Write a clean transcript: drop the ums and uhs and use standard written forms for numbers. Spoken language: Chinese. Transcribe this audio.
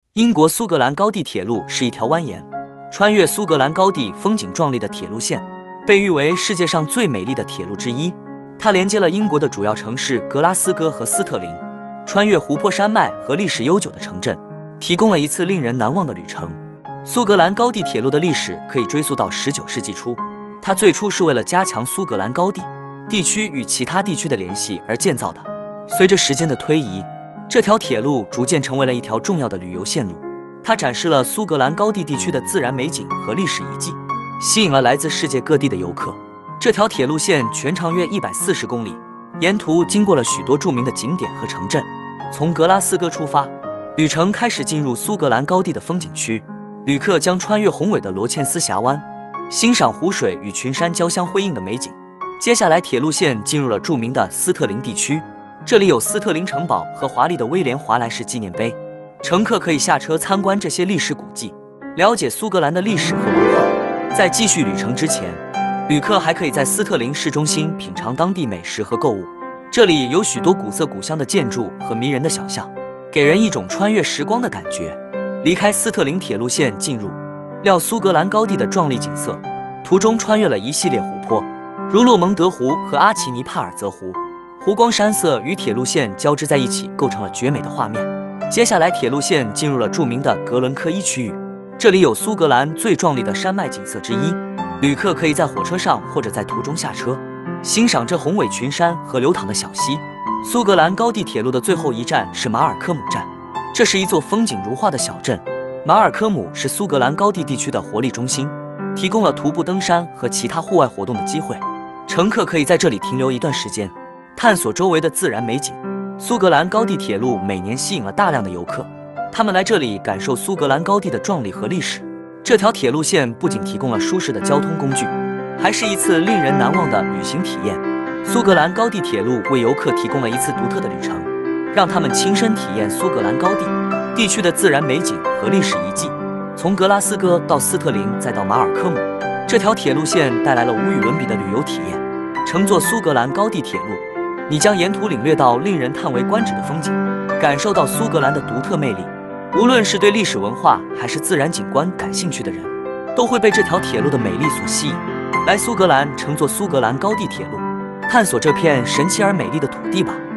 英国苏格兰高地铁路是一条蜿蜒穿越苏格兰高地风景壮丽的铁路线，被誉为世界上最美丽的铁路之一。它连接了英国的主要城市格拉斯哥和斯特林，穿越湖泊山脉和历史悠久的城镇，提供了一次令人难忘的旅程。苏格兰高地铁路的历史可以追溯到19世纪初，它最初是为了加强苏格兰高地地区与其他地区的联系而建造的。随着时间的推移，这条铁路逐渐成为了一条重要的旅游线路，它展示了苏格兰高地地区的自然美景和历史遗迹，吸引了来自世界各地的游客。这条铁路线全长约140公里，沿途经过了许多著名的景点和城镇。从格拉斯哥出发，旅程开始进入苏格兰高地的风景区，旅客将穿越宏伟的罗茜斯峡湾，欣赏湖水与群山交相辉映的美景。接下来，铁路线进入了著名的斯特林地区，这里有斯特林城堡和华丽的威廉华莱士纪念碑。乘客可以下车参观这些历史古迹，了解苏格兰的历史和文化。在继续旅程之前，旅客还可以在斯特林市中心品尝当地美食和购物。这里有许多古色古香的建筑和迷人的小巷，给人一种穿越时光的感觉。离开斯特林铁路线，进入了苏格兰高地的壮丽景色，途中穿越了一系列湖泊，如洛蒙德湖和阿奇尼帕尔泽湖，湖光山色与铁路线交织在一起，构成了绝美的画面。接下来，铁路线进入了著名的格伦科伊区域，这里有苏格兰最壮丽的山脉景色之一。旅客可以在火车上或者在途中下车，欣赏这宏伟群山和流淌的小溪。苏格兰高地铁路的最后一站是马尔科姆站，这是一座风景如画的小镇。马尔科姆是苏格兰高地地区的活力中心，提供了徒步登山和其他户外活动的机会。乘客可以在这里停留一段时间，探索周围的自然美景。苏格兰高地铁路每年吸引了大量的游客，他们来这里感受苏格兰高地的壮丽和历史。这条铁路线不仅提供了舒适的交通工具，还是一次令人难忘的旅行体验。苏格兰高地铁路为游客提供了一次独特的旅程，让他们亲身体验苏格兰高地地区的自然美景和历史遗迹。从格拉斯哥到斯特林再到马尔科姆，这条铁路线带来了无与伦比的旅游体验。乘坐苏格兰高地铁路，你将沿途领略到令人叹为观止的风景，感受到苏格兰的独特魅力。无论是对历史文化还是自然景观感兴趣的人，都会被这条铁路的美丽所吸引。来苏格兰，乘坐苏格兰高地铁路，探索这片神奇而美丽的土地吧。